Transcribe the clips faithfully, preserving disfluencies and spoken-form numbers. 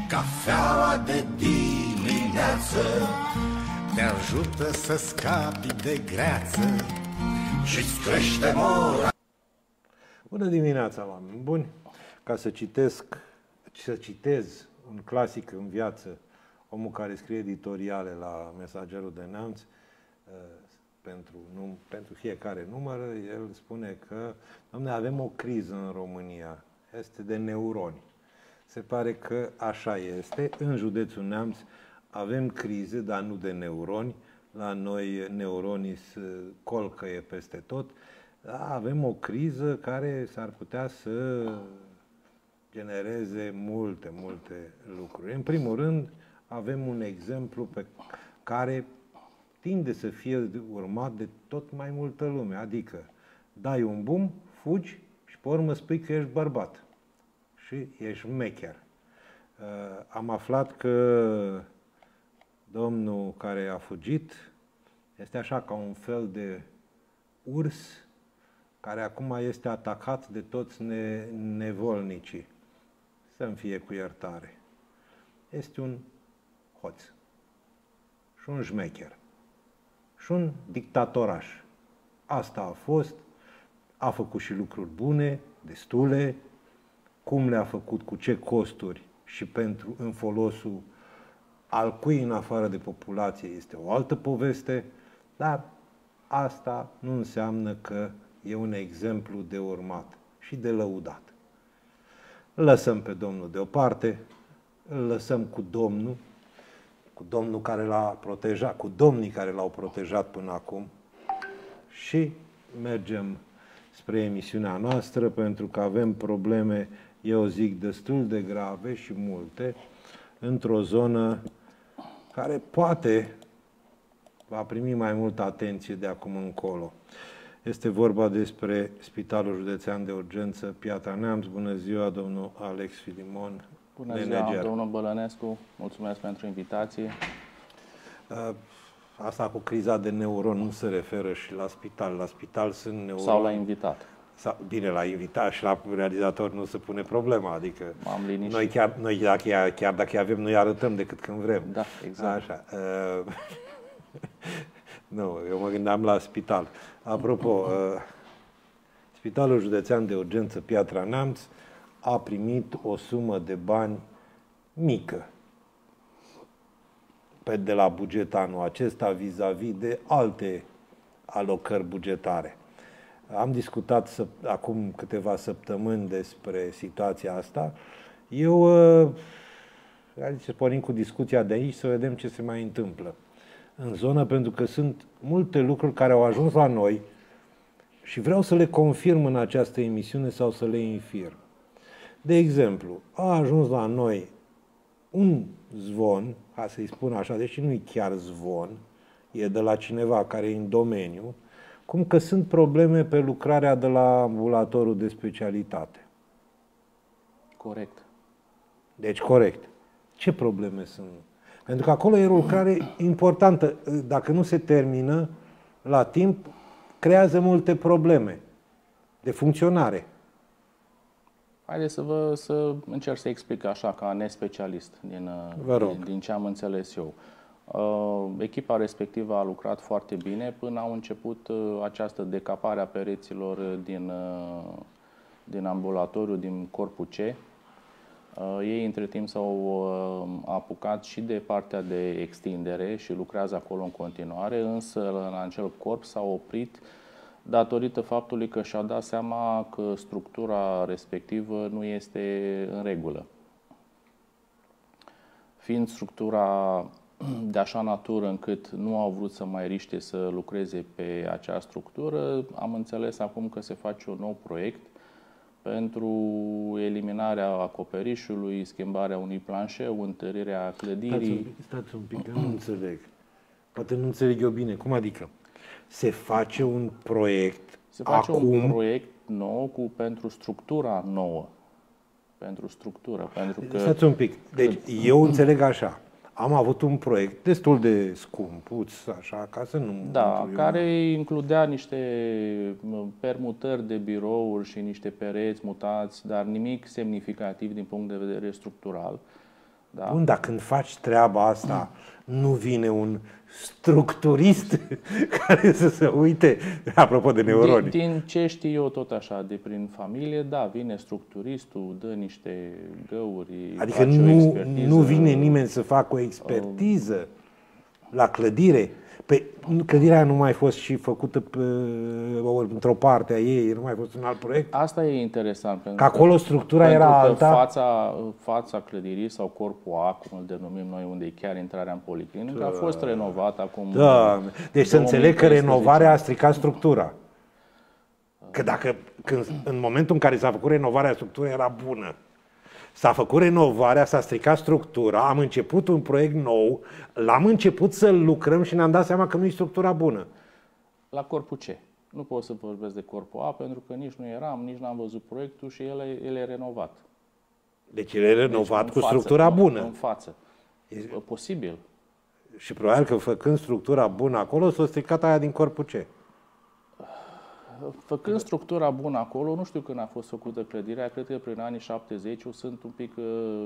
Cafeaua de dimineață te ajută să scapi de greață și-ți crește mora. Bună dimineața, oameni buni! Ca să citesc, să citez un clasic în viață, omul care scrie editoriale la Mesagerul de Neamț, pentru, num, pentru fiecare număr, el spune că, dom'le, avem o criză în România, este de neuroni. Se pare că așa este. În județul Neamț avem crize, dar nu de neuroni. La noi neuronii se colcăie peste tot. Da, avem o criză care s-ar putea să genereze multe, multe lucruri. În primul rând, avem un exemplu pe care tinde să fie urmat de tot mai multă lume. Adică, dai un bum, fugi și pe urmă spui că ești bărbat și ești mecher. Am aflat că domnul care a fugit este așa ca un fel de urs care acum este atacat de toți ne nevolnicii. Să-mi fie cu iertare. Este un hoț și un șmecher și un dictatoraș. Asta a fost, a făcut și lucruri bune, destule, cum le-a făcut, cu ce costuri și pentru în folosul al cui în afară de populație este o altă poveste, dar asta nu înseamnă că e un exemplu de urmat și de lăudat. Îl lăsăm pe Domnul deoparte, îl lăsăm cu Domnul, cu Domnul care l-a protejat, cu domnii care l-au protejat până acum și mergem spre emisiunea noastră, pentru că avem probleme, eu zic, destul de grave și multe, într-o zonă care poate va primi mai multă atenție de acum încolo. Este vorba despre Spitalul Județean de Urgență Piatra Neamț. Bună ziua, domnul Alex Filimon. Bună ziua, domnul Bălănescu. Mulțumesc pentru invitație. Asta cu criza de neuron nu se referă și la spital. La spital sunt neuroni. Sau la invitat. Sau, bine, la invitat și la realizator nu se pune problema. Adică M-am liniștit. noi, chiar, noi dacă, chiar dacă avem, noi arătăm decât când vrem. Da, exact. Așa. Nu, eu mă gândeam la spital. Apropo, Spitalul Județean de Urgență Piatra Neamț a primit o sumă de bani mică pe de la buget anul acesta vis-a-vis de alte alocări bugetare. Am discutat să, acum câteva săptămâni despre situația asta. Eu hai să pornim cu discuția de aici să vedem ce se mai întâmplă în zonă, pentru că sunt multe lucruri care au ajuns la noi și vreau să le confirm în această emisiune sau să le infirm. De exemplu, a ajuns la noi un zvon, ca să-i spun așa, deși nu e chiar zvon, e de la cineva care e în domeniu, cum că sunt probleme pe lucrarea de la ambulatorul de specialitate. Corect. Deci, corect. Ce probleme sunt? Pentru că acolo e o lucrare importantă. Dacă nu se termină la timp, creează multe probleme de funcționare. Haideți să, vă, să încerc să explic așa, ca nespecialist, din, din, din ce am înțeles eu. Uh, echipa respectivă a lucrat foarte bine până au început uh, această decapare a pereților din, uh, din ambulatoriu, din corpul C. Uh, ei între timp s-au uh, apucat și de partea de extindere și lucrează acolo în continuare, însă în acel corp s-au oprit datorită faptului că și-au dat seama că structura respectivă nu este în regulă. Fiind structura de așa natură încât nu au vrut să mai riște să lucreze pe acea structură, am înțeles acum că se face un nou proiect pentru eliminarea acoperișului, schimbarea unui planșeu, întărirea clădirii. Stați un pic, stați un pic, nu înțeleg. Poate nu înțeleg eu bine. Cum adică? Se face un proiect Se face acum... un proiect nou cu, pentru structura nouă. Pentru structură. Pentru că... Stați un pic. Deci, eu înțeleg așa. Am avut un proiect destul de scumpuț, așa, ca să nu... Da, care includea niște permutări de birouri și niște pereți mutați, dar nimic semnificativ din punct de vedere structural. Da? Bun, dar când faci treaba asta, nu vine un structurist care să se uite, apropo de neuroni. Din, din ce știu eu tot așa, de prin familie, da, vine structuristul, dă niște găuri, adică nu, nu vine nimeni să facă o expertiză la clădire. Pe clădirea nu mai fost și făcută pe, într-o parte a ei, nu mai fost un alt proiect. Asta e interesant. Pentru că acolo structura pentru era că alta. Fața, fața clădirii sau corpul A, cum îl denumim noi, unde e chiar intrarea în policlinică, da. a fost renovat acum. Da. Deci să înțeleg că renovarea a stricat structura. Că dacă când, în momentul în care s-a făcut renovarea, structura era bună. S-a făcut renovarea, s-a stricat structura, am început un proiect nou, l-am început să-l lucrăm și ne-am dat seama că nu e structura bună. La corpul C. Nu pot să vorbesc de corpul A, pentru că nici nu eram, nici n-am văzut proiectul și el e, el e renovat. Deci el e renovat deci, cu față, structura nu, bună. În față. E posibil. Și probabil că făcând structura bună acolo, s-a stricat aia din corpul C. Făcând structura bună acolo, nu știu când a fost făcută clădirea, cred că prin anii șaptezeci, eu sunt un pic,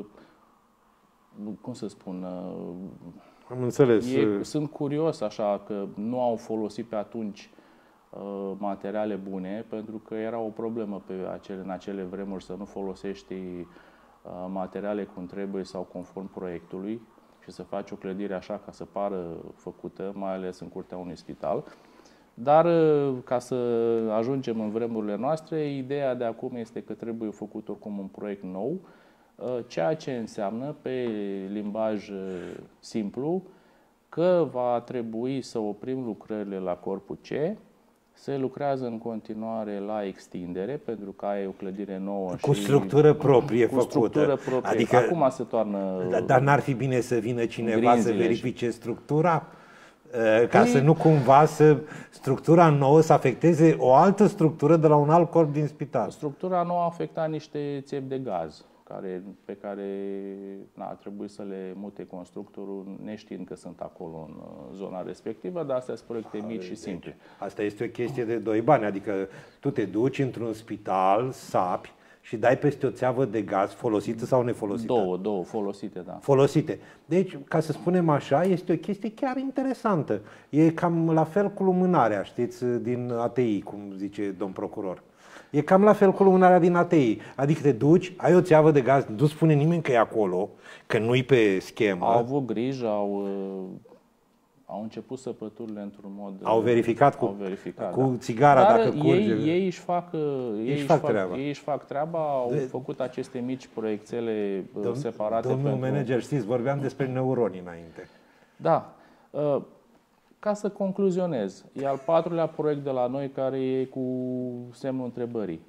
cum să spun, am înțeles. E, sunt curios așa că nu au folosit pe atunci materiale bune, pentru că era o problemă pe acele, în acele vremuri să nu folosești materiale cum trebuie sau conform proiectului și să faci o clădire așa ca să pară făcută, mai ales în curtea unui spital. Dar ca să ajungem în vremurile noastre, ideea de acum este că trebuie făcut oricum un proiect nou, ceea ce înseamnă, pe limbaj simplu, că va trebui să oprim lucrările la corpul C, se lucrează în continuare la extindere, pentru că ai o clădire nouă cu și structură proprie cu făcută. Structură proprie. Adică, acum se toarnă. Dar, dar n-ar fi bine să vină cineva să verifice structura? Ca Ei, să nu cumva să structura nouă să afecteze o altă structură de la un alt corp din spital. Structura nouă afecta niște țevi de gaz care, pe care na, ar trebui să le mute constructorul, neștiind că sunt acolo în zona respectivă, dar astea sunt proiecte mici și simple. Asta este o chestie de doi bani, adică tu te duci într-un spital, sapi și dai peste o țeavă de gaz folosită sau nefolosită? Două, două, folosite, da. Folosite. Deci, ca să spunem așa, este o chestie chiar interesantă. E cam la fel cu lumânarea, știți, din A T I, cum zice domn procuror. E cam la fel cu lumânarea din A T I. Adică te duci, ai o țeavă de gaz, nu spune nimeni că e acolo, că nu-i pe schemă. Au avut grijă, au... Au început săpăturile într-un mod... Au verificat cu, au verificat, cu da. țigara Dar dacă curge. Ei, ei, își fac, ei, își fac fac treaba. Ei își fac treaba, au de, făcut aceste mici proiectele domn, separate. Domnul pentru... manager, știți, vorbeam despre neuroni înainte. Da. Ca să concluzionez, e al patrulea proiect de la noi care e cu semnul întrebării.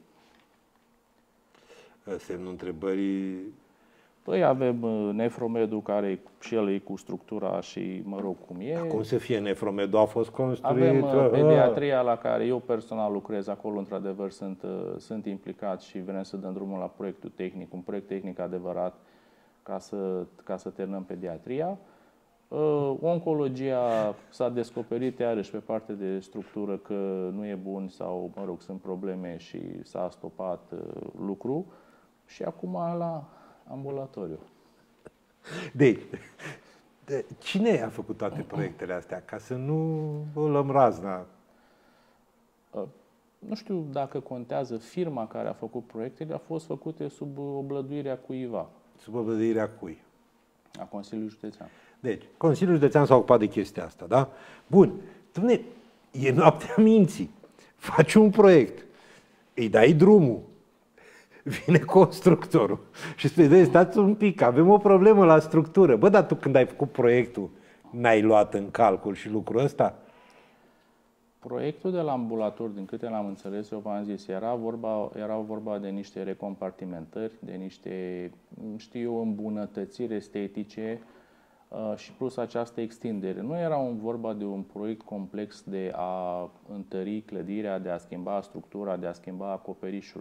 Semnul întrebării... Păi avem Nefromedul, care și el e cu structura și mă rog cum e. Cum să fie Nefromedul? A fost construit... Avem uh, pediatria la care eu personal lucrez acolo, într-adevăr sunt, uh, sunt implicat și vrem să dăm drumul la proiectul tehnic, un proiect tehnic adevărat ca să, ca să terminăm pediatria. Uh, oncologia s-a descoperit iarăși pe partea de structură că nu e bun sau, mă rog, sunt probleme și s-a stopat uh, lucru și acum la ambulatoriu. Deci, de, cine a făcut toate proiectele astea? Ca să nu o luăm razna. Uh, nu știu dacă contează firma care a făcut proiectele, a fost făcute sub oblăduirea cuiva. Sub oblăduirea cui? A Consiliului Județean. Deci, Consiliul Județean s-a ocupat de chestia asta, da? Bun. Dumne, e noaptea minții. Faci un proiect, îi dai drumul, vine constructorul și spune, stați un pic, avem o problemă la structură. Bă, dar tu când ai făcut proiectul, n-ai luat în calcul și lucrul ăsta? Proiectul de la ambulator, din câte l-am înțeles, eu v-am zis, era vorba, era vorba de niște recompartimentări, de niște, știu eu, îmbunătățiri estetice uh, și plus această extindere. Nu era un, vorba de un proiect complex de a întări clădirea, de a schimba structura, de a schimba acoperișul.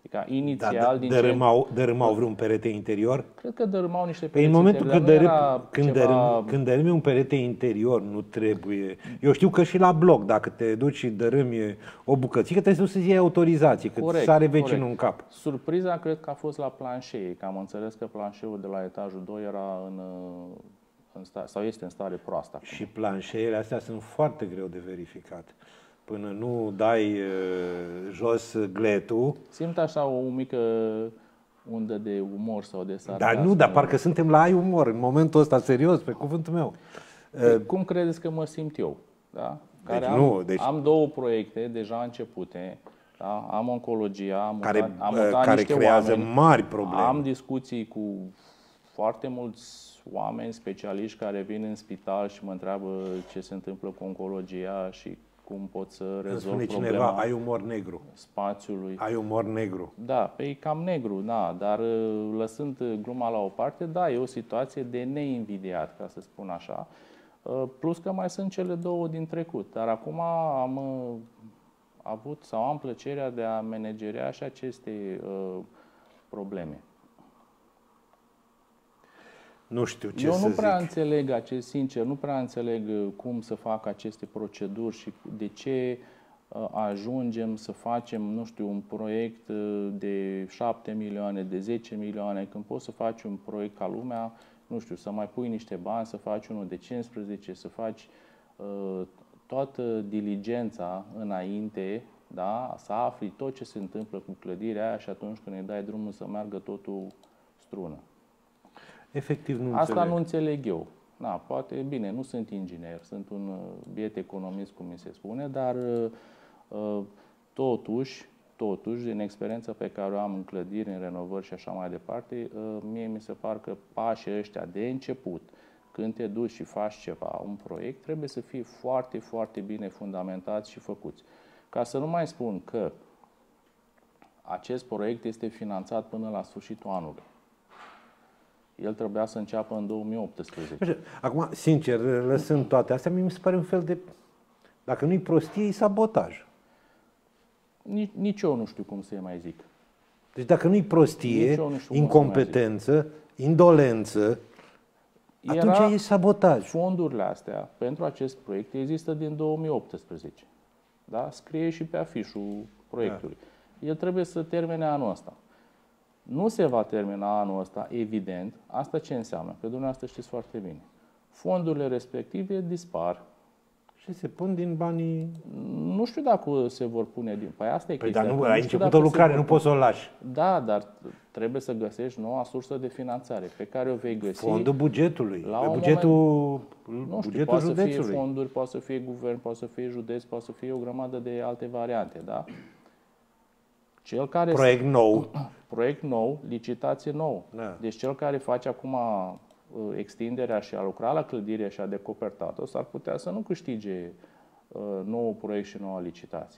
Adică inițial... Da, din dărâmau, ce... dărâmau vreun perete interior? Cred că dărâmau niște perete interior. În momentul când, dărâm, când, ceva... dărâm, când dărâmi un perete interior, nu trebuie... Eu știu că și la bloc, dacă te duci și dărâmi o bucățică, trebuie să-ți iei autorizație, că corect, sare vecinul corect. în cap. Surpriza cred că a fost la planșee, că am înțeles că planșeul de la etajul doi era în... în stare, sau este în stare proastă. Și planșeele astea sunt foarte greu de verificat. Până nu dai uh, jos gletul... Simt așa o mică undă de umor sau de sarcasm. Dar nu, dar parcă suntem la ai umor, în momentul ăsta, serios, pe cuvântul meu. Păi, cum credeți că mă simt eu? Da? Care deci am, nu, deci... am două proiecte deja începute. Da? Am oncologia, am care, mutat, am mutat care niște creează oameni, mari probleme. Am discuții cu foarte mulți oameni specialiști care vin în spital și mă întreabă ce se întâmplă cu oncologia și cum pot să rezolv problema cineva, ai umor negru. Spațiului. Ai umor negru. Da, pe cam negru, da, dar lăsând gluma la o parte, da, e o situație de neinvidiat, ca să spun așa. Plus că mai sunt cele două din trecut, dar acum am avut sau am plăcerea de a manageria și aceste uh, probleme. Nu știu ce Eu să nu prea zic. înțeleg, acest, sincer, nu prea înțeleg cum să fac aceste proceduri și de ce uh, ajungem să facem, nu știu, un proiect de șapte milioane, de zece milioane, când poți să faci un proiect ca lumea, nu știu, să mai pui niște bani, să faci unul de cincisprezece, să faci uh, toată diligența înainte, da? Să afli tot ce se întâmplă cu clădirea aia și atunci când îi dai drumul să meargă totul strună. Efectiv nu Asta înțeleg. nu înțeleg eu. Na, poate, bine, nu sunt inginer, sunt un biet economist, cum mi se spune, dar uh, totuși, totuși, din experiența pe care o am în clădiri, în renovări și așa mai departe, uh, mie mi se par că pașii ăștia de început, când te duci și faci ceva, un proiect, trebuie să fie foarte, foarte bine fundamentați și făcuți. Ca să nu mai spun că acest proiect este finanțat până la sfârșitul anului. El trebuia să înceapă în două mii optsprezece. Acum, sincer, lăsând toate astea, mi se pare un fel de, dacă nu-i prostie, e sabotaj. Nici, nici eu nu știu cum să-i mai zic. Deci dacă nu-i prostie, incompetență, indolență, atunci Era e sabotaj. Fondurile astea pentru acest proiect există din două mii optsprezece. Da? Scrie și pe afișul proiectului. Da. El trebuie să termine anul ăsta. Nu se va termina anul ăsta, evident. Asta ce înseamnă? Că dumneavoastră știți foarte bine. Fondurile respective dispar. Și se pun din banii... Nu știu dacă se vor pune din... Păi asta e păi chestia. dar nu, ai început o lucrare, nu poți să o lași. Da, dar trebuie să găsești noua sursă de finanțare pe care o vei găsi... Fondul bugetului. La bugetul moment, nu știu, bugetul poate județului. să fie fonduri, poate să fie guvern, poate să fie județ, poate să fie o grămadă de alte variante, da? Cel care proiect nou. Proiect nou, licitație nouă. Da. Deci cel care face acum extinderea și a lucra la clădire și a decopertat-o, s-ar putea să nu câștige uh, nou proiect și noua licitație.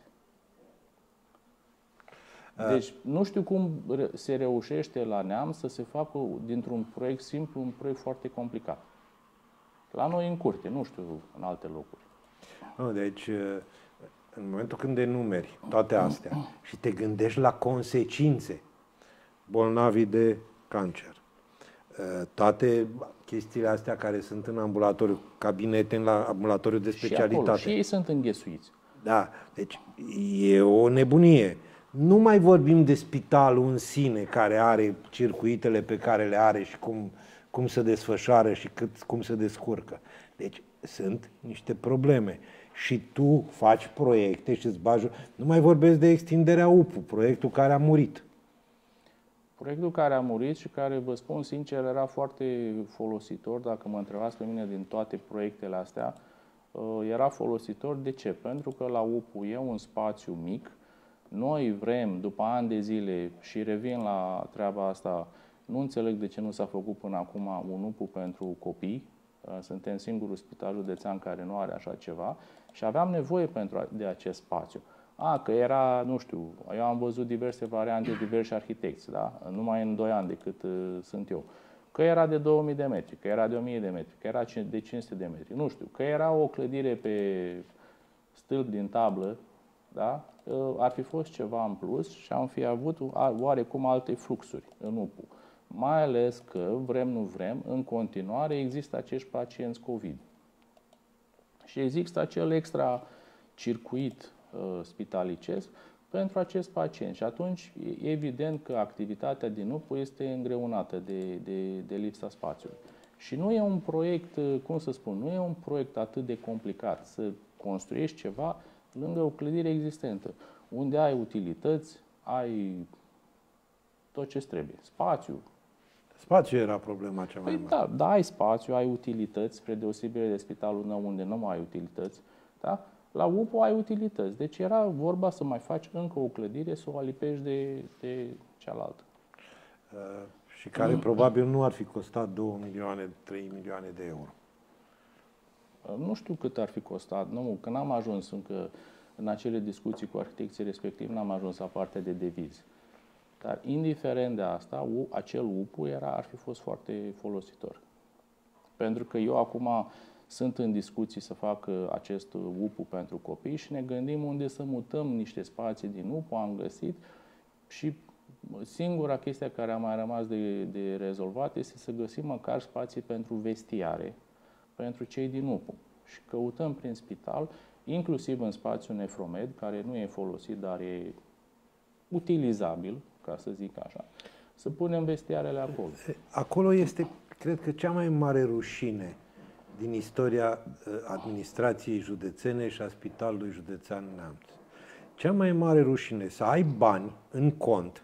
Deci nu știu cum se reușește la Neam să se facă dintr-un proiect simplu un proiect foarte complicat. La noi în curte, nu știu în alte locuri. Nu, deci în momentul când enumeri toate astea și te gândești la consecințe, bolnavii de cancer, toate chestiile astea care sunt în ambulatoriu, cabinete în la ambulatoriu de specialitate. Și acolo, și ei sunt înghesuiți. Da, deci e o nebunie. Nu mai vorbim de spitalul în sine, care are circuitele pe care le are și cum, cum se desfășoară și cât, cum se descurcă. Deci sunt niște probleme. Și tu faci proiecte și îți bagi... Nu mai vorbesc de extinderea U P U, proiectul care a murit. Proiectul care a murit și care, vă spun sincer, era foarte folositor, dacă mă întrebați pe mine din toate proiectele astea, era folositor. De ce? Pentru că la U P U e un spațiu mic. Noi vrem, după ani de zile, și revin la treaba asta, nu înțeleg de ce nu s-a făcut până acum un U P U pentru copii. Suntem singurul spital județean care nu are așa ceva și aveam nevoie pentru de acest spațiu. A, că era, nu știu, eu am văzut diverse variante, diversi arhitecți, da? Numai în doi ani de cât uh, sunt eu. Că era de două mii de metri, că era de o mie de metri, că era de cinci sute de metri, nu știu, că era o clădire pe stâlp din tablă, da? Ar fi fost ceva în plus și am fi avut oarecum alte fluxuri în U P U. Mai ales că, vrem nu vrem, în continuare există acești pacienți COVID. Și există acel extra circuit uh, spitalicesc pentru acest pacient. Și atunci e evident că activitatea din U P U este îngreunată de, de, de lipsa spațiului. Și nu e un proiect, cum să spun, nu e un proiect atât de complicat să construiești ceva lângă o clădire existentă, unde ai utilități, ai tot ce trebuie. Spațiu. Spațiu era problema cea mai păi mare. Da, da, ai spațiu, ai utilități, spre deosebire de spitalul nou unde nu mai ai utilități. Da? La U P U ai utilități. Deci era vorba să mai faci încă o clădire, să o alipești de, de cealaltă. Uh, și care mm. probabil nu ar fi costat două milioane, trei milioane de euro. Nu știu cât ar fi costat, nu, că n-am ajuns încă în acele discuții cu arhitecții respectiv, n-am ajuns la partea de devizi. Dar indiferent de asta, acel U P U era, ar fi fost foarte folositor. Pentru că eu acum sunt în discuții să fac acest U P U pentru copii și ne gândim unde să mutăm niște spații din U P U, am găsit și singura chestie care a mai rămas de, de rezolvat este să găsim măcar spații pentru vestiare, pentru cei din U P U. Și căutăm prin spital, inclusiv în spațiul Nefromed, care nu e folosit, dar e utilizabil, ca să zic așa, să punem vestiarele acolo. Acolo este, cred că, cea mai mare rușine din istoria administrației județene și a Spitalului Județean Neamț. Cea mai mare rușine, să ai bani în cont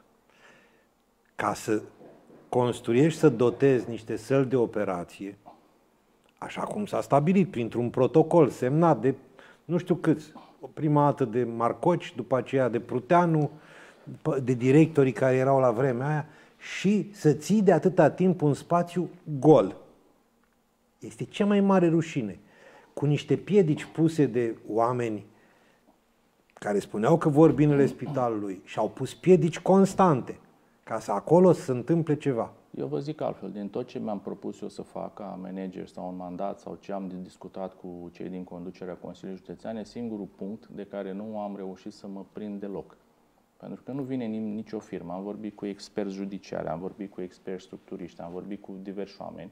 ca să construiești, să dotezi niște săli de operație, așa cum s-a stabilit, printr-un protocol semnat de nu știu câți, prima dată de Marcoci, după aceea de Pruteanu, de directorii care erau la vremea aia, și să ții de atâta timp un spațiu gol. Este cea mai mare rușine. Cu niște piedici puse de oameni care spuneau că vor binele spitalului și au pus piedici constante ca să acolo să se întâmple ceva. Eu vă zic altfel, din tot ce mi-am propus eu să fac ca manager sau un mandat sau ce am discutat cu cei din conducerea Consiliului Județean, e singurul punct de care nu am reușit să mă prind deloc. Pentru că nu vine nicio firmă. Am vorbit cu experți judiciari, am vorbit cu experți structuriști, am vorbit cu diversi oameni.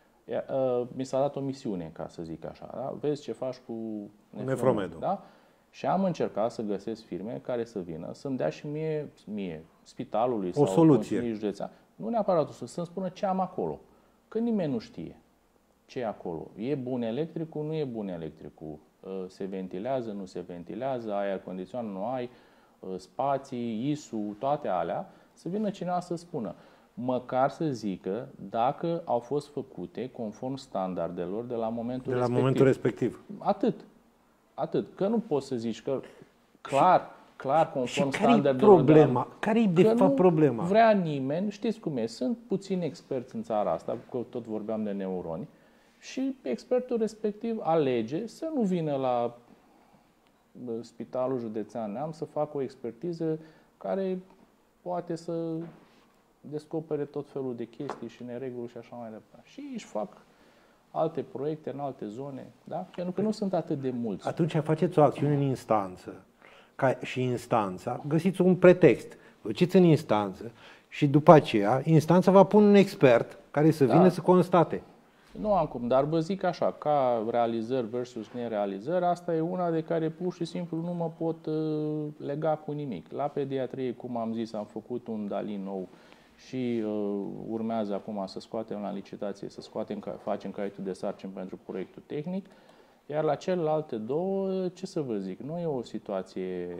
Mi s-a dat o misiune, ca să zic așa. Da? Vezi ce faci cu Nefromedul. Da? Și am încercat să găsesc firme care să vină, să-mi dea și mie, mie spitalului o sau Consiliului Județean. Nu neapărat o să, să-mi spună ce am acolo. Că nimeni nu știe ce e acolo. E bun electricul, nu e bun electricul. Se ventilează, nu se ventilează, ai aer condiționat, nu ai, spații, I S U, toate alea. Să vină cineva să spună. Măcar să zică dacă au fost făcute conform standardelor de la momentul de la respectiv. momentul respectiv. Atât. Atât. Că nu poți să zici că clar, clar conform și care-i standardelor. problema? De la... Care-i de că fapt problema? Vrea nimeni, știți cum e, sunt puțini experți în țara asta, că tot vorbeam de neuroni, și expertul respectiv alege să nu vină la Spitalul Județean Neamț să facă o expertiză care poate să descopere tot felul de chestii și nereguli și așa mai departe. Și își fac alte proiecte în alte zone, da? Pentru că nu sunt atât de mulți. Atunci faceți o acțiune în instanță ca și instanța, găsiți un pretext, duceți în instanță și după aceea instanța va pune un expert care să vină da. să constate. Nu am cum, dar vă zic așa, ca realizări versus nerealizări, asta e una de care pur și simplu nu mă pot uh, lega cu nimic. La pediatrie, cum am zis, am făcut un Dalin nou și uh, urmează acum să scoatem la licitație, să scoatem, facem caietul de sarcini pentru proiectul tehnic. Iar la celelalte două, ce să vă zic, nu e o situație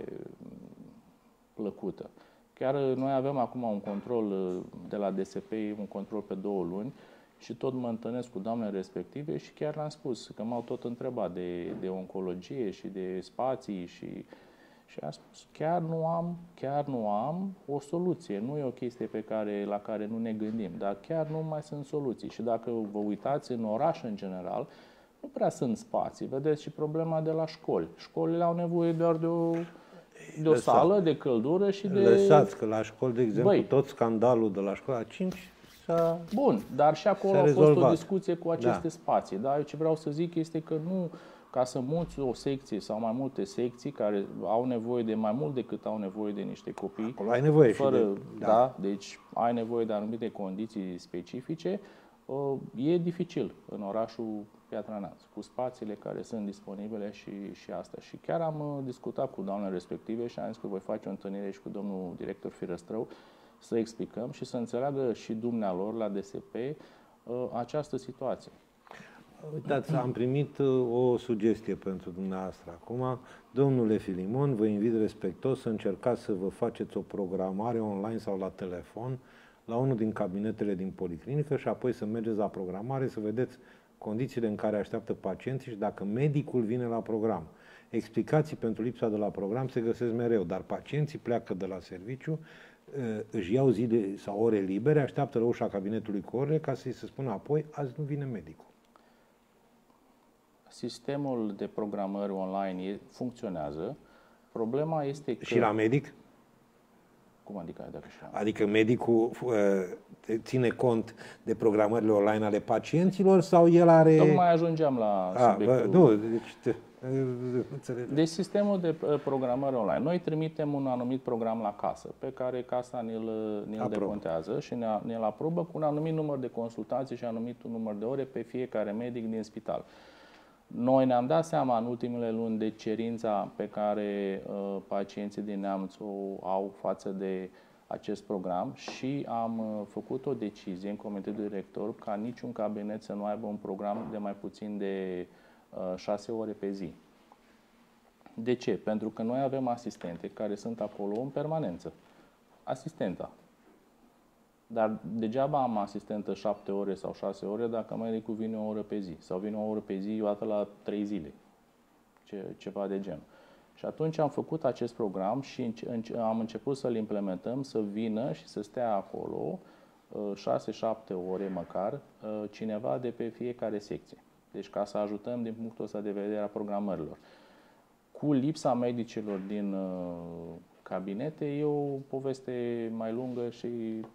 plăcută. Chiar noi avem acum un control de la D S P, un control pe două luni, și tot mă întâlnesc cu doamnele respective și chiar le-am spus că m-au tot întrebat de, de oncologie și de spații și, și am spus chiar nu am, chiar nu am o soluție. Nu e o chestie pe care, la care nu ne gândim, dar chiar nu mai sunt soluții. Și dacă vă uitați în oraș în general, nu prea sunt spații. Vedeți și problema de la școli. Școlile au nevoie doar de o, de o sală, de căldură și de... Lăsați că la școli, de exemplu, Băi, tot scandalul de la școala cinci s-a Bun, dar și acolo a fost o discuție cu aceste da. spații. Da? Eu ce vreau să zic este că nu ca să muți o secție sau mai multe secții care au nevoie de mai mult decât au nevoie de niște copii. Acolo ai nevoie fără, și de... Da. da, deci ai nevoie de anumite condiții specifice. E dificil în orașul Piatra Neamț, cu spațiile care sunt disponibile și, și asta. Și chiar am discutat cu doamnele respective și am zis că voi face o întâlnire și cu domnul director Firăstrău să explicăm și să înțeleagă și dumnealor la D S P această situație. Uitați, am primit o sugestie pentru dumneavoastră acum. Domnule Filimon, vă invit respectos să încercați să vă faceți o programare online sau la telefon la unul din cabinetele din policlinică și apoi să mergeți la programare să vedeți condițiile în care așteaptă pacienții și dacă medicul vine la program. Explicații pentru lipsa de la program se găsesc mereu, dar pacienții pleacă de la serviciu, își iau zile sau ore libere, așteaptă la ușa cabinetului cu ore ca să-i se spună apoi, azi nu vine medicul. Sistemul de programări online funcționează. Problema este că... Și la medic? Cum adică? Dacă și la... Adică medicul ține cont de programările online ale pacienților sau el are... Tocmai ajungeam la A, subiectul... bă, nu, deci... Te... Deci sistemul de programări online. Noi trimitem un anumit program la casă, pe care casa ne-l, ne-l decontează și ne-l aprobă cu un anumit număr de consultații și un anumit număr de ore pe fiecare medic din spital. Noi ne-am dat seama în ultimele luni de cerința pe care uh, pacienții din Neamț o au față de acest program și am uh, făcut o decizie în comitetul director ca niciun cabinet să nu aibă un program de mai puțin de uh, șase ore pe zi. De ce? Pentru că noi avem asistente care sunt acolo în permanență. Asistenta. Dar degeaba am asistentă șapte ore sau șase ore dacă medicul vine o oră pe zi. Sau vine o oră pe zi, o dată la trei zile. Ce, ceva de genul. Și atunci am făcut acest program și am început să-l implementăm, să vină și să stea acolo șase șapte ore măcar cineva de pe fiecare secție. Deci ca să ajutăm din punctul ăsta de vedere a programărilor. Cu lipsa medicilor din cabinete e o poveste mai lungă și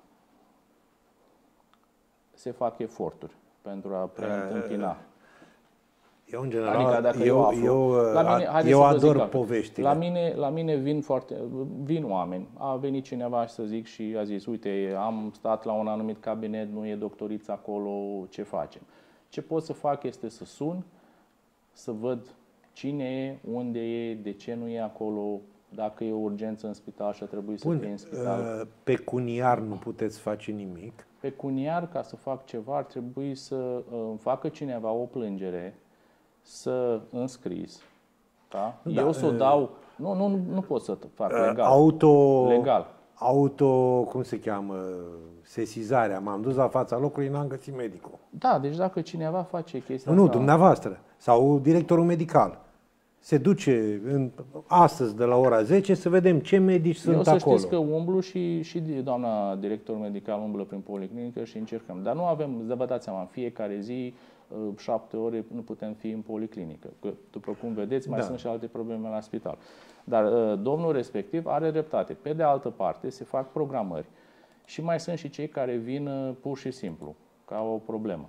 se fac eforturi pentru a preîntâmpina. Eu, în general, adică dacă eu, eu, aflu, eu, la mine, eu ador poveștile. La mine, la mine vin, foarte, vin oameni. A venit cineva, să zic, și a zis, uite, am stat la un anumit cabinet, nu e doctoriță acolo, ce facem? Ce pot să fac este să sun, să văd cine e, unde e, de ce nu e acolo, dacă e o urgență în spital și a trebuit să Bun, fie în spital. Pecuniar nu puteți face nimic. Pecuniar, ca să fac ceva, ar trebui să îmi facă cineva o plângere, să înscris. Da? Da, eu să o dau... Nu, nu, nu pot să fac legal. Auto, legal. Auto, cum se cheamă, sesizarea. M-am dus la fața locului, n-am găsit medicul. Da, deci dacă cineva face chestia Nu, nu, asta... dumneavoastră. Sau directorul medical. Se duce în, astăzi de la ora zece să vedem ce medici sunt acolo. Eu să știți că umblu și, și doamna director medical umblă prin policlinică și încercăm. Dar nu avem, vă dați seama, în fiecare zi, șapte ore nu putem fi în policlinică. Că, după cum vedeți, mai da. sunt și alte probleme la spital. Dar domnul respectiv are dreptate. Pe de altă parte, se fac programări și mai sunt și cei care vin pur și simplu, ca o problemă.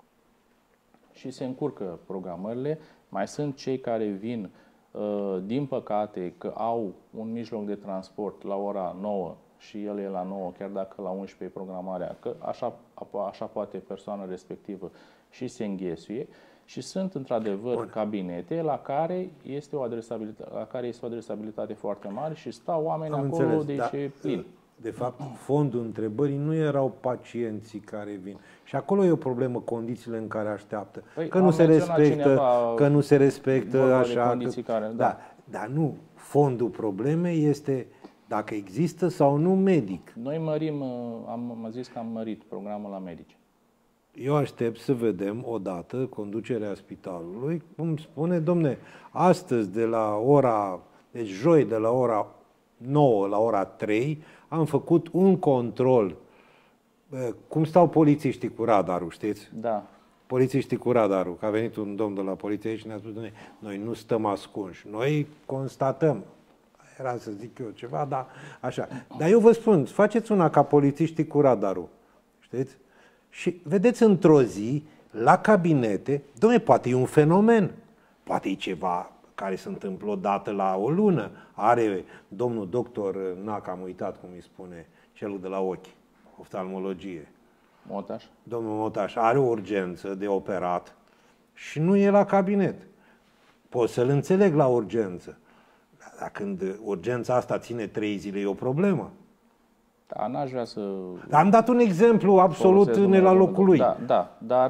Și se încurcă programările. Mai sunt cei care vin, din păcate, că au un mijloc de transport la ora nouă și el e la nouă, chiar dacă la unsprezece e programarea, că așa, așa poate persoana respectivă și se înghesuie. Și sunt, într-adevăr, Bun. cabinete la care, este o adresabilitate, la care este o adresabilitate foarte mare și stau oameni Am acolo, înțeles, deci da. e plin. De fapt, fondul întrebării nu erau pacienții care vin. Și acolo e o problemă, condițiile în care așteaptă. Păi, că, nu se respectă, că nu se respectă așa. Că, care, da. Da, dar nu. Fondul problemei este dacă există sau nu medic. Noi mărim, am, am zis că am mărit programul la medici. Eu aștept să vedem odată conducerea spitalului, cum spune, domne, astăzi de la ora, deci joi de la ora nouă la ora trei, am făcut un control. Cum stau polițiștii cu radarul, știți? Da. Polițiștii cu radarul, că a venit un domn de la poliție aici și ne-a spus, domne, noi nu stăm ascunși, noi constatăm. Era să zic eu ceva, dar așa. Dar eu vă spun, faceți una ca polițiștii cu radarul, știți? Și vedeți într-o zi, la cabinete, dom'le, poate e un fenomen. Poate e ceva care se întâmplă odată la o lună. Are domnul doctor, na, că am uitat cum îi spune, celul de la ochi, oftalmologie. Motaș? Domnul Motaș are o urgență de operat și nu e la cabinet. Pot să-l înțeleg la urgență. Dar când urgența asta ține trei zile, e o problemă. Da, n-aș vrea să... Am dat un exemplu absolut ne la locul lui. Da, da, dar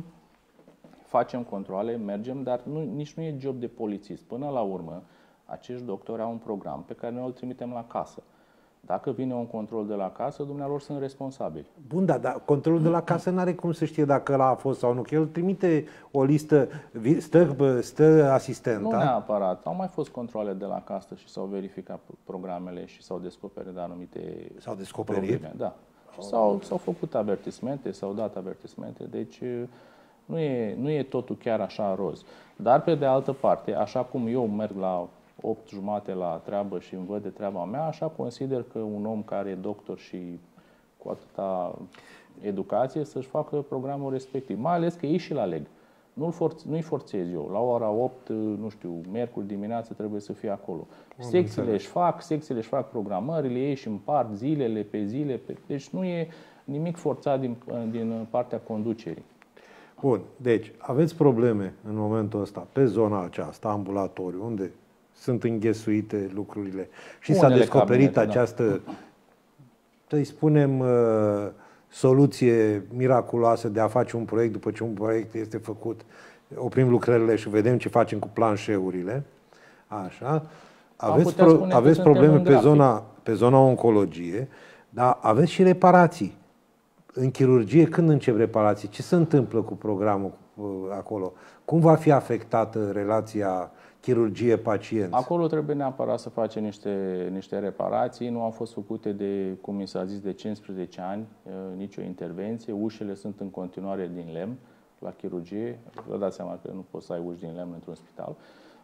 facem controale, mergem, dar nu, nici nu e job de polițist. Până la urmă, acești doctori au un program pe care noi îl trimitem la casă. Dacă vine un control de la casă, dumnealor sunt responsabili. Bun, da, dar controlul de la casă nu are cum să știe dacă ăla a fost sau nu, că el trimite o listă, stă, stă asistenta. Nu neapărat. Au mai fost controle de la casă și s-au verificat programele și s-au descoperit anumite S-au descoperit? probleme. Da. Oh. S-au, s-au făcut avertismente, s-au dat avertismente, deci nu e, nu e totul chiar așa roz. Dar pe de altă parte, așa cum eu merg la opt jumate la treabă și îmi văd de treaba mea, așa consider că un om care e doctor și cu atâta educație să-și facă programul respectiv. Mai ales că ei și-l aleg. Nu-i forț, nu forțez eu. La ora opt, nu știu, miercuri dimineață trebuie să fie acolo. Secțiile își fac, secțiile își fac programările, ei își împart zilele pe zile. Pe... Deci nu e nimic forțat din, din partea conducerii. Bun, deci aveți probleme în momentul ăsta pe zona aceasta, ambulatoriu, unde sunt înghesuite lucrurile și s-a descoperit cabinete, această, da. să-i spunem, soluție miraculoasă de a face un proiect după ce un proiect este făcut, oprim lucrările și vedem ce facem cu planșeurile. Așa. Aveți, pro, aveți probleme pe zona, pe zona oncologie, dar aveți și reparații. În chirurgie, când încep reparații? Ce se întâmplă cu programul acolo? Cum va fi afectată relația chirurgie-pacient? Acolo trebuie neapărat să facem niște, niște reparații. Nu au fost făcute de, cum mi s-a zis, de cincisprezece ani, nicio intervenție. Ușile sunt în continuare din lemn la chirurgie. Vă dați seama că nu poți să ai uși din lemn într-un spital.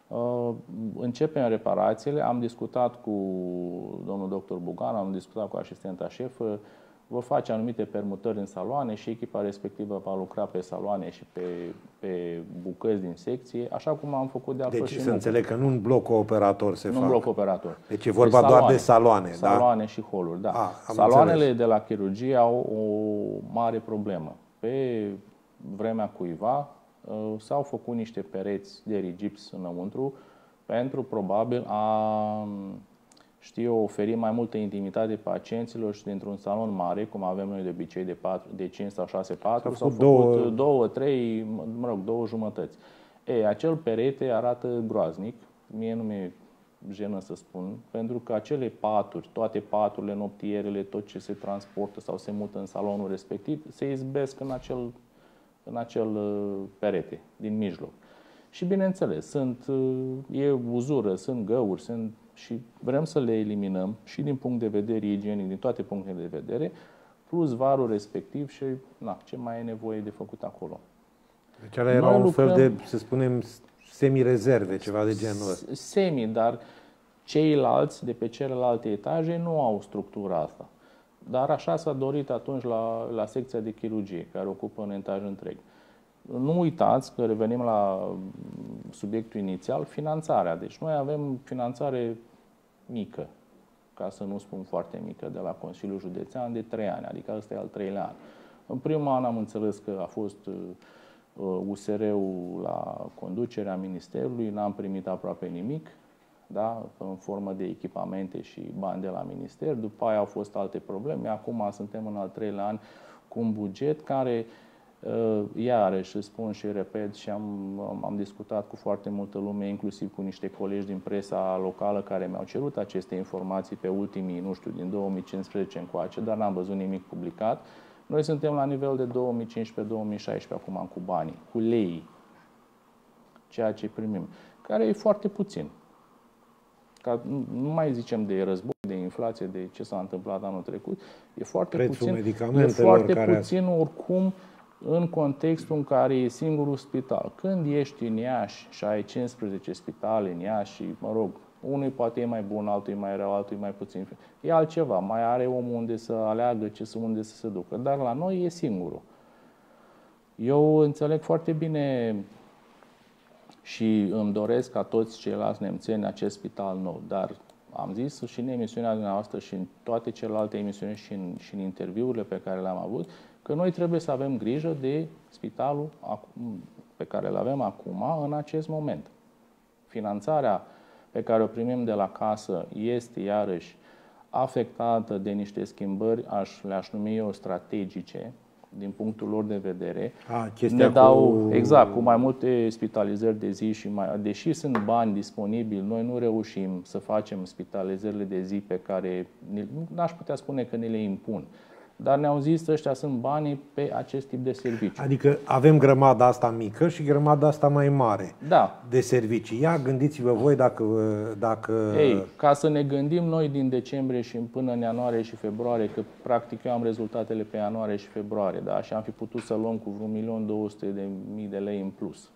Începem reparațiile. Am discutat cu domnul doctor Bugan, am discutat cu asistenta șefă. Vă face anumite permutări în saloane și echipa respectivă va lucra pe saloane și pe, pe bucăți din secție, așa cum am făcut de altfel. Deci și să înțeleg că nu în bloc operator se nu fac. Nu în bloc operator. Deci e vorba deci doar de saloane. Saloane da? și holuri, da. A, Saloanele înțeles. de la chirurgie au o mare problemă. Pe vremea cuiva s-au făcut niște pereți de rigips înăuntru pentru probabil a... știu, oferi mai multă intimitate pacienților și dintr-un salon mare, cum avem noi de obicei de, patru, de cinci sau șase patru, s-au făcut două, două, trei, mă rog, două jumătăți. Ei, acel perete arată groaznic, mie nu mi-e jenă să spun, pentru că acele paturi, toate paturile, noptierele, tot ce se transportă sau se mută în salonul respectiv, se izbesc în acel, în acel perete din mijloc. Și bineînțeles, sunt, e uzură, sunt găuri, sunt și vrem să le eliminăm și din punct de vedere igienic, din toate punctele de vedere, plus varul respectiv și na, ce mai e nevoie de făcut acolo. Deci ala era un lucrăm, fel de, să spunem, semi-rezerve, ceva de genul ăsta. Semi, dar ceilalți de pe celelalte etaje nu au structura asta. Dar așa s-a dorit atunci la, la secția de chirurgie, care ocupă un etaj întreg. Nu uitați că revenim la subiectul inițial, finanțarea. Deci noi avem finanțare mică, ca să nu spun foarte mică, de la Consiliul Județean de trei ani, adică ăsta e al treilea an. În primul an am înțeles că a fost U S R-ul la conducerea Ministerului, n-am primit aproape nimic, da? În formă de echipamente și bani de la Minister. După aia au fost alte probleme. Acum suntem în al treilea an cu un buget care... Iarăși spun și repet și am, am discutat cu foarte multă lume, inclusiv cu niște colegi din presa locală care mi-au cerut aceste informații pe ultimii, nu știu, din două mii cincisprezece încoace, dar n-am văzut nimic publicat. Noi suntem la nivel de două mii cincisprezece două mii șaisprezece acum cu banii, cu lei, ceea ce primim, care e foarte puțin. Ca, nu mai zicem de război, de inflație, de ce s-a întâmplat anul trecut, e foarte Prețul puțin, e foarte puțin oricum în contextul în care e singurul spital. Când ești în Iași și ai cincisprezece spitale în Iași și, mă rog, unul poate e mai bun, altul e mai rău, altul e mai puțin, e altceva. Mai are omul unde să aleagă, ce să, unde să se ducă. Dar la noi e singurul. Eu înțeleg foarte bine și îmi doresc ca toți ceilalți nemțeni acest spital nou. Dar am zis și în emisiunea dumneavoastră și în toate celelalte emisiuni și în, și în interviurile pe care le-am avut, că noi trebuie să avem grijă de spitalul pe care îl avem acum, în acest moment. Finanțarea pe care o primim de la casă este iarăși afectată de niște schimbări, aș, le-aș numi eu strategice, din punctul lor de vedere. A, ne dau, cu... exact, cu mai multe spitalizări de zi și mai, deși sunt bani disponibili, noi nu reușim să facem spitalizările de zi pe care, n-aș putea spune că ne le impun. Dar ne-au zis că ăștia sunt banii pe acest tip de serviciu. Adică avem grămada asta mică și grămada asta mai mare da. de servicii. Ia, gândiți-vă voi dacă... dacă... Ei, ca să ne gândim noi din decembrie și până în ianuarie și februarie, că practic eu am rezultatele pe ianuarie și februarie, da? Și am fi putut să luăm cu vreun milion două sute de mii de lei în plus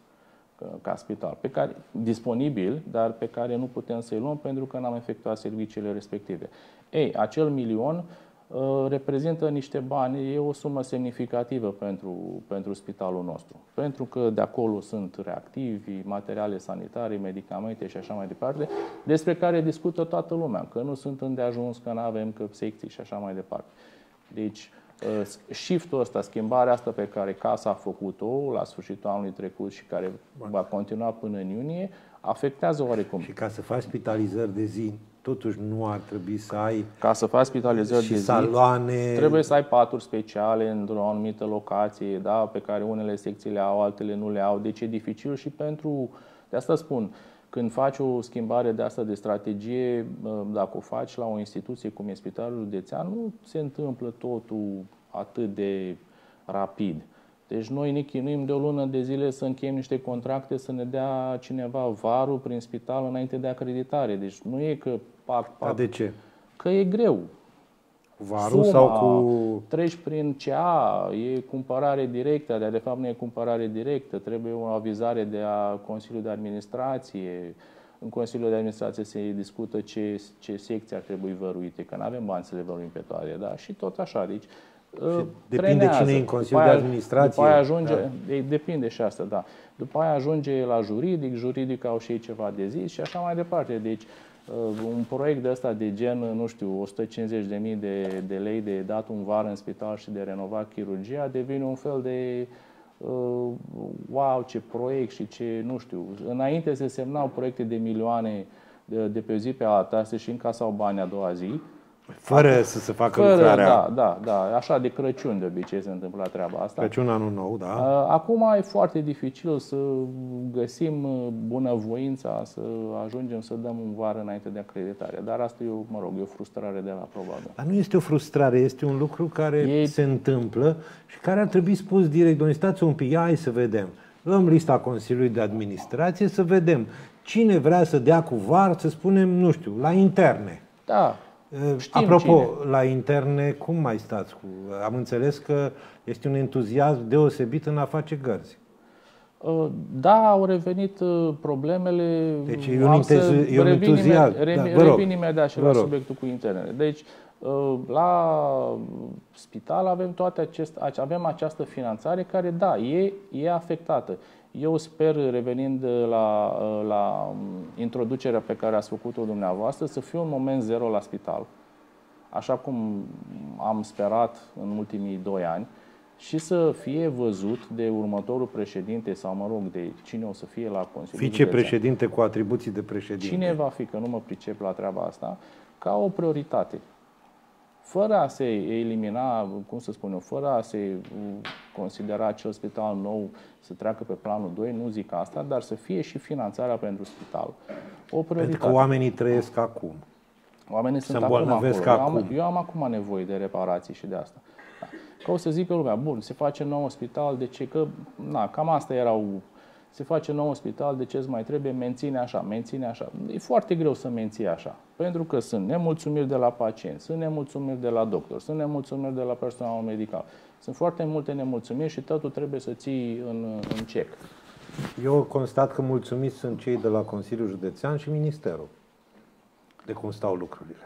ca spital, pe care, disponibil, dar pe care nu putem să-i luăm pentru că n-am efectuat serviciile respective. Ei, acel milion reprezintă niște bani, e o sumă semnificativă pentru, pentru spitalul nostru. Pentru că de acolo sunt reactivi, materiale sanitare, medicamente și așa mai departe, despre care discută toată lumea, că nu sunt îndeajuns, că nu avem că secții și așa mai departe. Deci, shift-ul ăsta, schimbarea asta pe care casa a făcut-o la sfârșitul anului trecut și care va continua până în iunie, afectează oarecum. Și ca să faci spitalizări de zi, totuși nu ar trebui să ai... Ca să faci spitalizări de zi, saloane... trebuie să ai paturi speciale într-o anumită locație, da, pe care unele secții le au, altele nu le au. Deci e dificil și pentru... De asta spun, când faci o schimbare de asta de strategie, dacă o faci la o instituție cum e Spitalul Județean, nu se întâmplă totul atât de rapid. Deci noi ne chinuim de o lună de zile să încheiem niște contracte, să ne dea cineva varul prin spital înainte de acreditare. Deci nu e că... Pac, pac, Dar de ce? Că e greu. Varul Suma, sau cu... Treci prin C A, e cumpărare directă, dar de fapt nu e cumpărare directă. Trebuie o avizare de a Consiliului de Administrație. În Consiliul de Administrație se discută ce, ce secții ar trebui văruite, că nu avem bani să le văruim pe toate. Da? Și tot așa. Deci, și depinde cine e în Consiliul de Administrație. După aia ajunge, da. Depinde și asta, da. După aia ajunge la juridic, juridic au și ei ceva de zis și așa mai departe. Deci un proiect de ăsta de gen, nu știu, o sută cincizeci de mii de, de lei de dat un var în spital și de renovat chirurgia, devine un fel de uh, wow, ce proiect și ce, nu știu. Înainte se semnau proiecte de milioane de, de pe zi pe alta, se și încasau bani a doua zi. Fără Acum, să se facă fără, lucrarea. Da, da, da. Așa de Crăciun de obicei se întâmplă treaba asta. Crăciun, anul nou, da. Acum e foarte dificil să găsim bunăvoința, să ajungem să dăm un var înainte de acreditare. Dar asta e, o, mă rog, e o frustrare de la probabil. Dar nu este o frustrare, este un lucru care e... se întâmplă și care ar trebui spus direct. Doamne, stați un pic, ia, hai să vedem. Luăm lista Consiliului de Administrație să vedem cine vrea să dea cu var, să spunem, nu știu, la interne. Da. Știm Apropo, cine. La interne, cum mai stați cu... Am înțeles că este un entuziasm deosebit în a face gărzi. Da, au revenit problemele. Deci e un, e un entuziasm. Revin, da, revin imediat și la subiectul cu internele. Deci, la spital avem, toate acest, avem această finanțare care, da, e, e afectată. Eu sper, revenind la, la introducerea pe care ați făcut-o dumneavoastră, să fie un moment zero la spital, așa cum am sperat în ultimii doi ani, și să fie văzut de următorul președinte sau, mă rog, de cine o să fie la Consiliul Vicepreședinte cu atribuții de președinte. Cine va fi, că nu mă pricep la treaba asta, ca o prioritate. Fără a se elimina, cum să spun eu, fără a se considera acel spital nou să treacă pe planul doi, nu zic asta, dar să fie și finanțarea pentru spital o prioritate. Pentru că oamenii trăiesc acum. Oamenii se sunt acum acolo. Acum. Eu, am, eu am acum nevoie de reparații și de asta. Da. Că o să zică lumea, bun, se face nou spital, de ce? Că, na, cam asta erau... Se face nou spital, de ce îți mai trebuie? Menține așa, menține așa. E foarte greu să menții așa, pentru că sunt nemulțumiri de la pacienți, sunt nemulțumiri de la doctor, sunt nemulțumiri de la personalul medical. Sunt foarte multe nemulțumiri și totul trebuie să ții în, în cec. Eu constat că mulțumiți sunt cei de la Consiliul Județean și Ministerul, de cum stau lucrurile.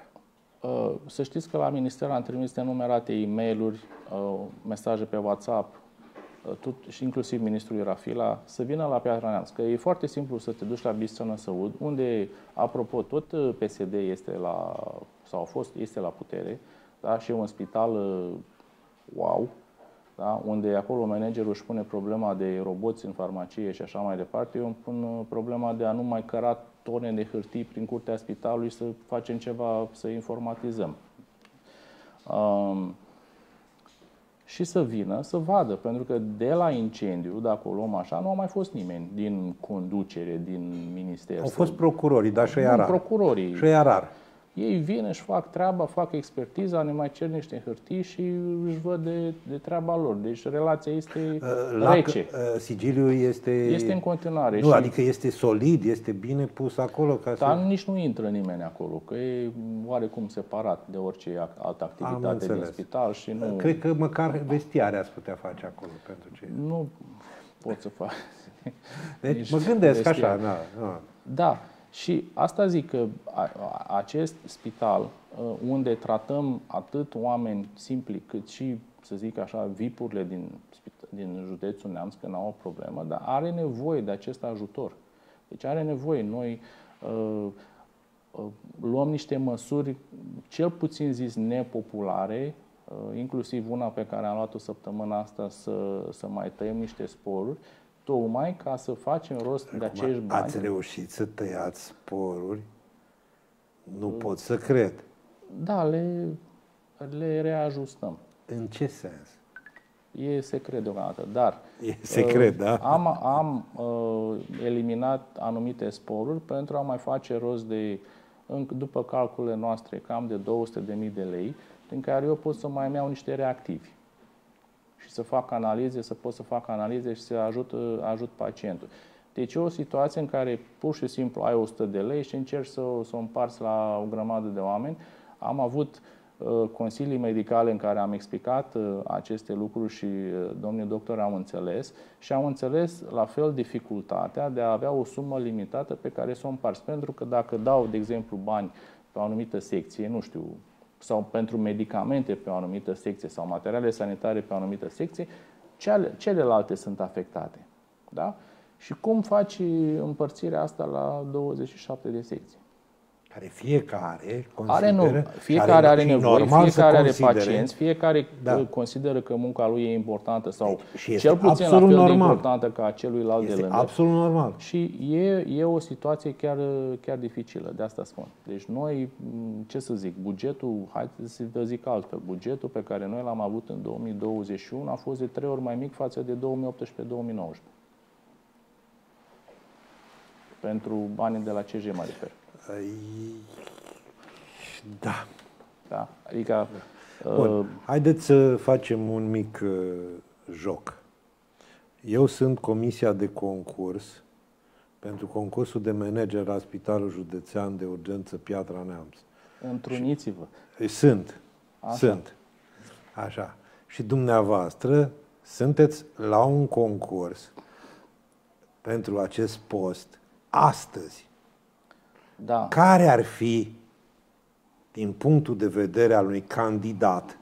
Să știți că la Minister am trimis nenumărate e-mail-uri, mesaje pe WhatsApp, și inclusiv ministrul Rafila, să vină la Piatra Neamț. Că e foarte simplu să te duci la Bistrița-Năsăud, unde, apropo, tot P S D este la, sau a fost, este la putere, da? Și e un spital wow, da? Unde acolo managerul își pune problema de roboți în farmacie și așa mai departe, eu îmi pun problema de a nu mai căra tone de hârtii prin curtea spitalului să facem ceva, să informatizăm. Um, și să vină, să vadă, pentru că de la incendiu, dacă o luăm așa, nu a mai fost nimeni din conducere, din minister. Au fost procurorii, dar și ăia rar. Procurorii. Și ăia rar. Ei vin, își fac treaba, fac expertiza, ne mai cer niște hârtii și își văd de, de treaba lor. Deci relația este la, rece. Sigiliul este... Este în continuare. Nu, și... adică este solid, este bine pus acolo. Ca dar să... nici nu intră nimeni acolo, că e oarecum separat de orice altă activitate din spital și nu... Cred că măcar vestiare ați putea face acolo pentru cei. Nu pot să fac. Deci mă gândesc vestiare. Așa, na, na. Da. Și asta zic că acest spital, unde tratăm atât oameni simpli, cât și, să zic așa, V I P-urile din, din județul Neamț, că n-au o problemă, dar are nevoie de acest ajutor. Deci are nevoie. Noi uh, uh, luăm niște măsuri, cel puțin zis, nepopulare, uh, inclusiv una pe care am luat-o săptămâna asta, să, să mai tăiem niște sporuri, tocmai ca să facem rost de acești bani. Ați reușit să tăiați sporuri? Nu uh, pot să cred. Da, le, le reajustăm. În ce sens? E secret deocamdată, dar... E secret, uh, da? Am, am uh, eliminat anumite sporuri pentru a mai face rost de, după calculele noastre, cam de două sute de mii de lei, din care eu pot să mai iau niște reactivi. Și să fac analize, să pot să fac analize și să ajut, ajut pacientul. Deci e o situație în care pur și simplu ai o sută de lei și încerci să, să o împarți la o grămadă de oameni. Am avut uh, consilii medicale în care am explicat uh, aceste lucruri și uh, domnii doctori au înțeles și au înțeles la fel dificultatea de a avea o sumă limitată pe care să o împarți. Pentru că dacă dau, de exemplu, bani pe o anumită secție, nu știu, sau pentru medicamente pe o anumită secție sau materiale sanitare pe o anumită secție, cele, celelalte sunt afectate. Da? Și cum faci împărțirea asta la douăzeci și șapte de secții? Care fiecare consideră... Are, nu, fiecare are, are nevoie, fiecare are pacienți, fiecare da. consideră că munca lui e importantă sau și cel puțin la fel normal. de importantă ca celuilalt este de lângă. Absolut normal. Și e, e o situație chiar, chiar dificilă, de asta spun. Deci noi, ce să zic, bugetul, hai să vă zic altfel, bugetul pe care noi l-am avut în două mii douăzeci și unu a fost de trei ori mai mic față de două mii optsprezece două mii nouăsprezece. Pentru banii de la C J mă refer. Da. Da? Adică... Bun. Uh, Haideți să facem un mic uh, joc. Eu sunt comisia de concurs pentru concursul de manager la Spitalul Județean de Urgență Piatra Neamț. Întruniți-vă. Sunt. Așa. Sunt. Așa. Și dumneavoastră sunteți la un concurs pentru acest post astăzi. Da. Care ar fi, din punctul de vedere al unui candidat,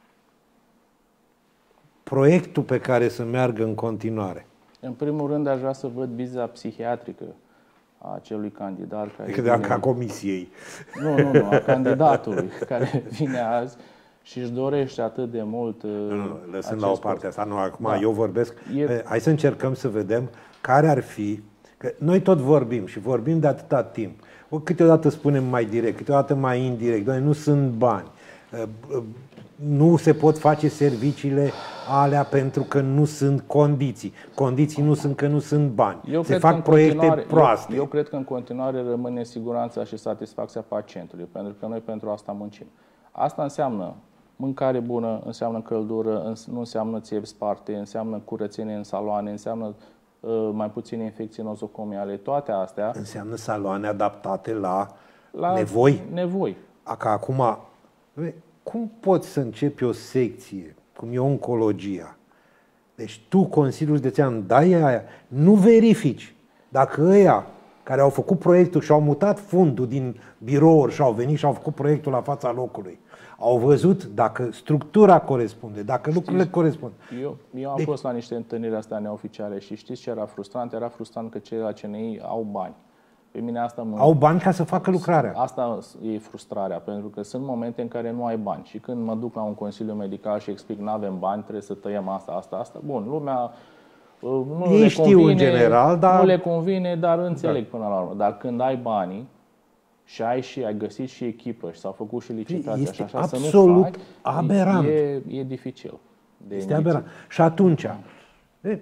proiectul pe care să meargă în continuare? În primul rând, aș vrea să văd viza psihiatrică a acelui candidat. Care adică de a comisiei. Nu, nu, nu, a candidatului care vine azi și își dorește atât de mult. Nu, nu, lăsând la o parte asta. Nu, acum da. eu vorbesc. E... Hai să încercăm să vedem care ar fi. Că noi tot vorbim și vorbim de atâta timp. O, câteodată spunem mai direct, câteodată mai indirect. Doamne, nu sunt bani. Nu se pot face serviciile alea pentru că nu sunt condiții. Condiții nu sunt că nu sunt bani. Eu se fac proiecte proaste. Eu, eu cred că în continuare rămâne siguranța și satisfacția pacientului, pentru că noi pentru asta muncim. Asta înseamnă mâncare bună, înseamnă căldură, nu înseamnă țevi sparte, înseamnă curățenie în saloane, înseamnă mai puține infecții nozocomiale, toate astea. Înseamnă saloane adaptate la, la nevoi. nevoi. Că acum, cum poți să începi o secție, cum e oncologia? Deci tu, Consiliul Județean, dai aia, nu verifici dacă ăia care au făcut proiectul și au mutat fundul din birouri și au venit și au făcut proiectul la fața locului. Au văzut dacă structura corespunde, dacă știți, lucrurile corespund. Eu, eu am deci, fost la niște întâlniri astea neoficiale și știți ce era frustrant? Era frustrant că cei la C N I au bani. Pe mine asta mă... Au bani ca să facă lucrarea. Asta e frustrarea, pentru că sunt momente în care nu ai bani. Și când mă duc la un consiliu medical și explic nu avem bani, trebuie să tăiem asta, asta, asta. Bun, lumea nu Ei le știu convine, în general, dar... nu le convine, dar înțeleg da. Până la urmă. Dar când ai banii și ai și ai găsit și echipă și s-au făcut și licitații este așa, așa absolut să nu faci, aberant. E, e dificil. De este aberant. Și atunci, e,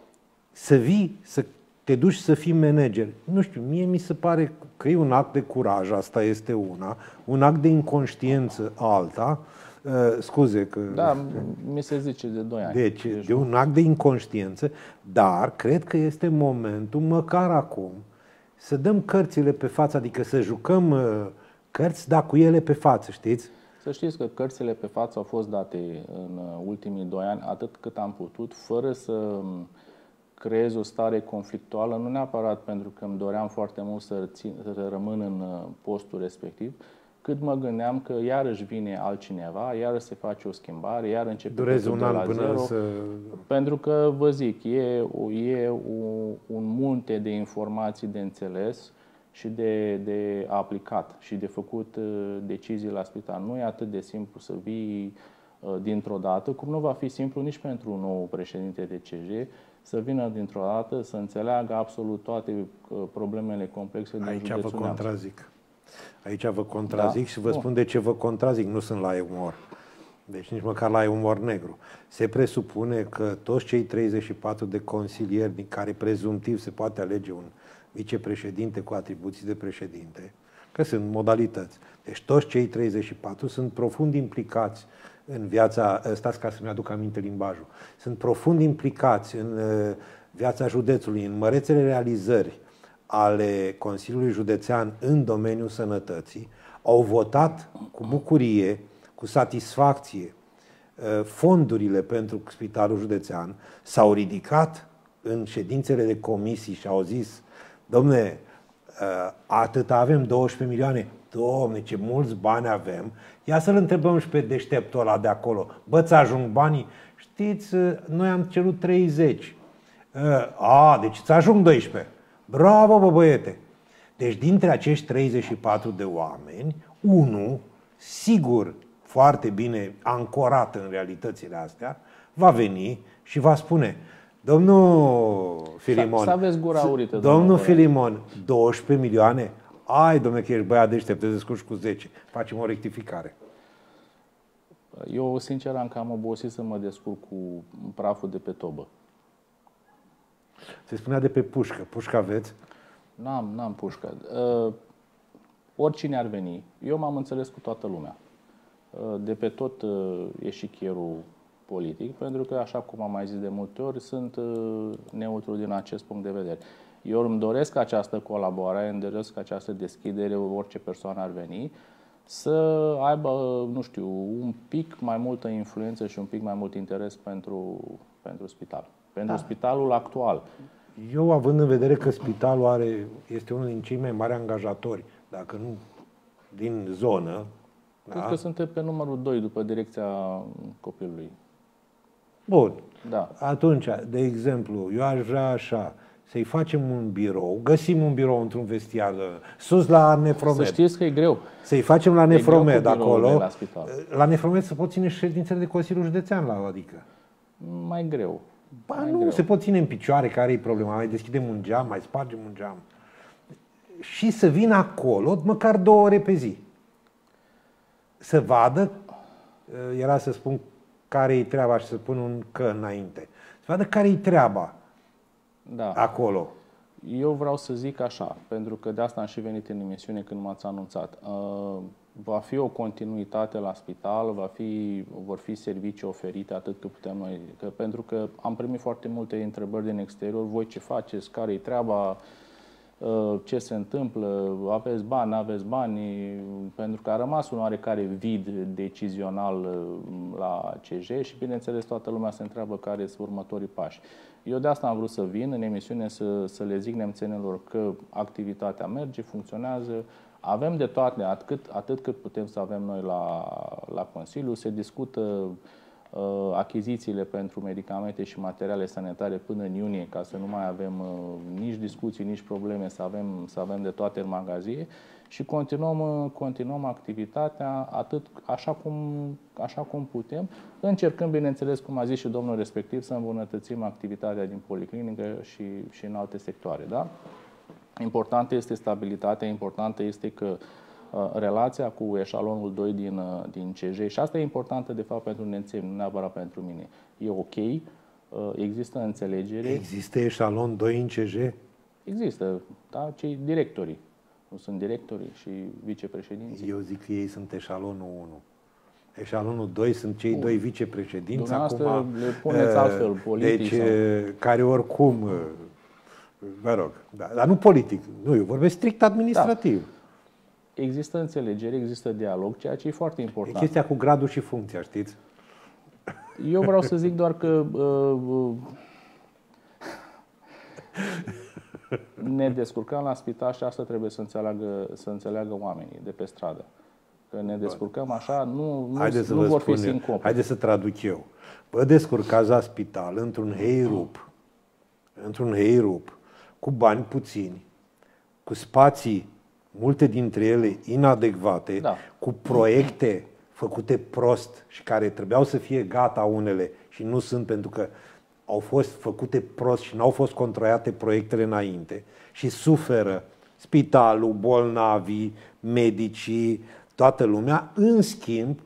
să vii, să te duci să fii manager. Nu știu, mie mi se pare că e un act de curaj, asta este una, un act de inconștiență alta. Uh, scuze că... Da, mi se zice de doi ani. Deci, deci de un act de inconștiență, dar cred că este momentul, măcar acum, să dăm cărțile pe față, adică să jucăm uh, cărți, dar cu ele pe față, știți? Să știți că cărțile pe față au fost date în ultimii doi ani atât cât am putut, fără să creez o stare conflictuală, nu neapărat pentru că îmi doream foarte mult să, țin, să rămân în postul respectiv, cât mă gândeam că iarăși vine altcineva, iarăși se face o schimbare, iar începe Dureze un de la an până zero, să... Pentru că, vă zic, e, e un munte de informații de înțeles și de, de aplicat și de făcut decizii la spital. Nu e atât de simplu să vii dintr-o dată, cum nu va fi simplu nici pentru un nou președinte de C J să vină dintr-o dată, să înțeleagă absolut toate problemele complexe din județul Neamț. Aici vă contrazic. Aici vă contrazic da? și vă nu. spun de ce vă contrazic. Nu sunt la umor. Deci nici măcar la umor negru. Se presupune că toți cei treizeci și patru de consilieri din care prezumtiv se poate alege un vicepreședinte cu atribuții de președinte, că sunt modalități. Deci toți cei treizeci și patru sunt profund implicați în viața, stați ca să-mi aduc aminte limbajul, sunt profund implicați în viața județului, în mărețele realizări ale Consiliului Județean în domeniul sănătății, au votat cu bucurie, cu satisfacție fondurile pentru Spitalul Județean, s-au ridicat în ședințele de comisii și au zis: dom'le, atât avem, douăsprezece milioane, dom'le, ce mulți bani avem, ia să-l întrebăm și pe deșteptul ăla de acolo, bă, ți-ajung banii? Știți, noi am cerut treizeci. A, deci ți-ajung doisprezece. Bravo, bă, băiete! Deci dintre acești treizeci și patru de oameni, unul, sigur, foarte bine ancorat în realitățile astea, va veni și va spune: domnul Filimon, să aveți gura aurită, domnul Filimon, douăsprezece milioane? Ai, domnule, că ești băiat deștept, te descurci cu zece. Facem o rectificare. Eu, sincer, am cam obosit să mă descurc cu praful de pe tobă. Se spunea de pe pușcă. Pușcă aveți? N-am, n-am pușcă. Uh, oricine ar veni, eu m-am înțeles cu toată lumea. Uh, de pe tot uh, eșichierul politic, pentru că, așa cum am mai zis de multe ori, sunt uh, neutru din acest punct de vedere. Eu îmi doresc această colaborare, îmi doresc această deschidere, orice persoană ar veni, să aibă, nu știu, un pic mai multă influență și un pic mai mult interes pentru, pentru spital. Pentru da. Spitalul actual. Eu, având în vedere că spitalul are, este unul din cei mai mari angajatori, dacă nu din zonă. Cred da? că suntem pe numărul doi după direcția copilului. Bun. Da. Atunci, de exemplu, eu aș vrea așa, să-i facem un birou, găsim un birou într-un vestiar, sus la Nefromed. Să știți că e greu. Să-i facem la Nefromed acolo. La, la Nefromed se pot ține ședințele de Consiliul Județean, la adică. Mai greu. Ba mai nu, greu. Se pot ține în picioare, care e problema? Mai deschidem un geam, mai spargem un geam. Și să vină acolo măcar două ore pe zi. Să vadă, era să spun care-i treaba și să pun un că înainte. Să vadă care-i treaba da. Acolo. Eu vreau să zic așa, pentru că de asta am și venit în emisiune când m-ați anunțat. Uh, va fi o continuitate la spital, va fi, vor fi servicii oferite atât cât putem noi. Că, pentru că am primit foarte multe întrebări din exterior. Voi ce faceți? Care-i treaba? Uh, ce se întâmplă? Aveți bani? N-aveți bani? Pentru că a rămas un oarecare vid decizional la C J și, bineînțeles, toată lumea se întreabă care sunt următorii pași. Eu de asta am vrut să vin în emisiune să, să le zic nemțenilor că activitatea merge, funcționează, avem de toate, atât, atât cât putem să avem noi la, la Consiliu, se discută uh, achizițiile pentru medicamente și materiale sanitare până în iunie, ca să nu mai avem uh, nici discuții, nici probleme, să avem, să avem de toate în magazie și continuăm, uh, continuăm activitatea atât așa cum, așa cum putem, încercând, bineînțeles, cum a zis și domnul respectiv, să îmbunătățim activitatea din policlinică și, și în alte sectoare. Da? Importantă este stabilitatea, importantă este că uh, relația cu eșalonul doi din, uh, din C J, și asta e importantă de fapt pentru nemțeni, nu neapărat pentru mine, e ok, uh, există înțelegere. Există eșalon doi în C J? Există, da, cei directorii. Nu sunt directorii și vicepreședinții. Eu zic că ei sunt eșalonul unu. Eșalonul doi sunt cei Bun. doi vicepreședinți. Dumneavoastră acum, le puneți altfel, politici. Deci, sau... care oricum... Vă rog, da, dar nu politic, nu, eu vorbesc strict administrativ. Da. Există înțelegere, există dialog, ceea ce e foarte important. E chestia cu gradul și funcția, știți? Eu vreau să zic doar că uh, uh, ne descurcăm la spital și asta trebuie să înțeleagă, să înțeleagă oamenii de pe stradă. Că ne descurcăm așa, nu, nu, nu vor fi sincope. Haideți să traduc eu. Vă descurcați la spital într-un heirup, într-un heirup, cu bani puțini, cu spații, multe dintre ele inadecvate, da. Cu proiecte făcute prost și care trebuiau să fie gata unele și nu sunt pentru că au fost făcute prost și n-au fost controiate proiectele înainte și suferă spitalul, bolnavii, medicii, toată lumea. În schimb,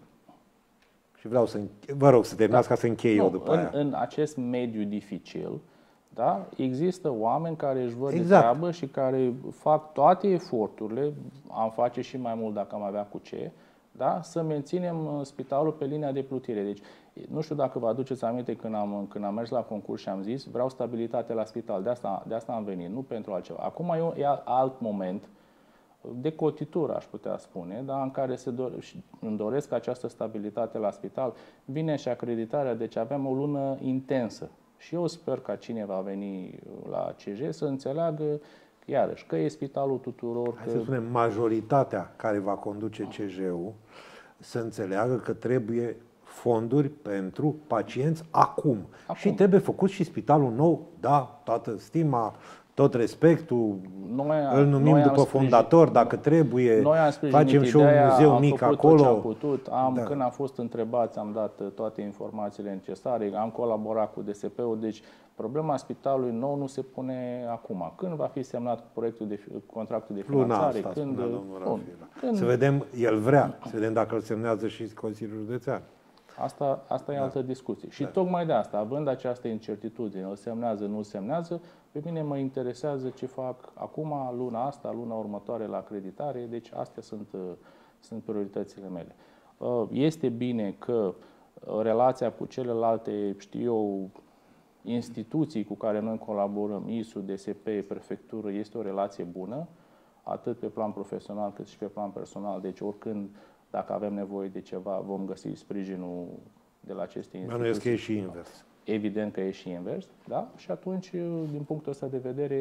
și vreau să vă rog să terminați da. Ca să închei nu, eu după în, aia. În acest mediu dificil, da, există oameni care își văd exact. de treabă și care fac toate eforturile, am face și mai mult dacă am avea cu ce, da, să menținem spitalul pe linia de plutire. Deci, nu știu dacă vă aduceți aminte când am, când am mers la concurs și am zis vreau stabilitate la spital, de asta, de asta am venit, nu pentru altceva. Acum e, e alt moment de cotitură, aș putea spune, da, în care se do- îmi doresc această stabilitate la spital. Vine și acreditarea, deci avem o lună intensă. Și eu sper ca cine va veni la C J să înțeleagă, iarăși, că e spitalul tuturor. Hai că... să spunem, majoritatea care va conduce C J-ul să înțeleagă că trebuie fonduri pentru pacienți acum. acum. Și trebuie făcut și spitalul nou, da, toată stima, tot respectul, noi, îl numim noi după fondator, dacă trebuie, facem și un muzeu mic acolo. Am putut, am, da. Când am fost întrebați, am dat toate informațiile necesare, am colaborat cu D S P-ul, deci problema spitalului nou nu se pune acum. Când va fi semnat proiectul de, contractul de finanțare? Luna asta, când, bun, când, să vedem, el vrea, să vedem dacă îl semnează și Consiliul Județean. Asta, asta e da. altă discuție. Și da. tocmai de asta, având această incertitudine, îl semnează, nu îl semnează, pe mine mă interesează ce fac acum, luna asta, luna următoare la acreditare, deci astea sunt, sunt prioritățile mele. Este bine că relația cu celelalte, știu eu, instituții cu care noi colaborăm, I S U, D S P, prefectură, este o relație bună, atât pe plan profesional cât și pe plan personal, deci oricând dacă avem nevoie de ceva, vom găsi sprijinul de la aceste instituții. Bănuiesc că e și invers. Evident că e și invers, da? Și atunci, din punctul ăsta de vedere,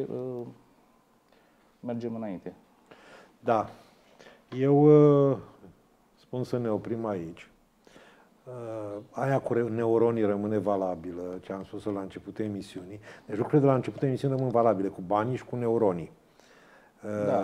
mergem înainte. Da. Eu spun să ne oprim aici. Aia cu neuronii rămâne valabilă, ce am spus-o la începutul emisiunii. Deci lucrurile de la începutul emisiunii rămân valabile, cu banii și cu neuronii. Da.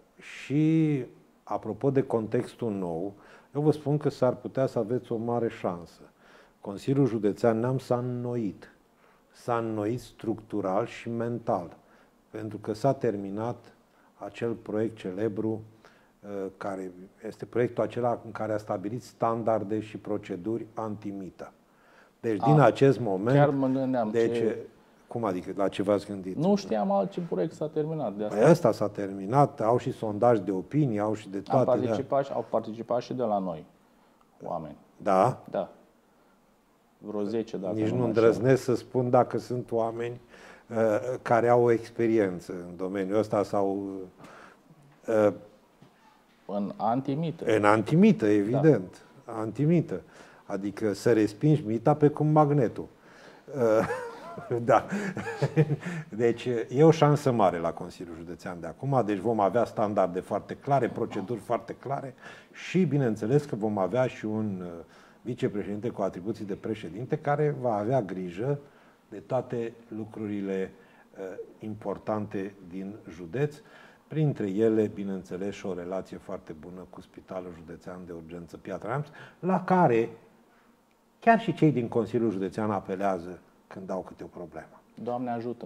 Și apropo de contextul nou, eu vă spun că s-ar putea să aveți o mare șansă. Consiliul Județean Neamț s-a înnoit. S-a înnoit structural și mental. Pentru că s-a terminat acel proiect celebru, care este proiectul acela în care a stabilit standarde și proceduri antimită. Deci, a, din acest moment... Chiar mă gândeam deci, ce... Cum adică? La ce v-ați gândit? Nu știam alt ce proiect s-a terminat. De asta. Păi ăsta s-a terminat, au și sondaj de opinie, au și de toate. Am participat, da. Au participat și de la noi oameni. Da? Da. Vreo zece, dacă Nici nu nu îndrăznesc să spun dacă sunt oameni uh, care au o experiență în domeniul ăsta sau... Uh, în antimită. În antimită, evident. Da. Antimită. Adică să respingi mita pe cum magnetul. Uh, Da. Deci e o șansă mare la Consiliul Județean de acum, deci vom avea standarde foarte clare, proceduri foarte clare și, bineînțeles, că vom avea și un vicepreședinte cu atribuții de președinte care va avea grijă de toate lucrurile importante din județ, printre ele, bineînțeles, și o relație foarte bună cu Spitalul Județean de Urgență Piatra Neamț, la care chiar și cei din Consiliul Județean apelează când au câte o problemă. Doamne ajută!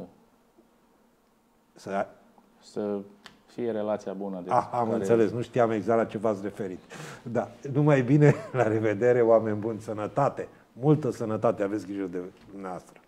Să, să fie relația bună. De ah, am care... înțeles, nu știam exact la ce v-ați referit. Da, numai bine, la revedere, oameni buni, sănătate, multă sănătate, aveți grijă de dumneavoastră.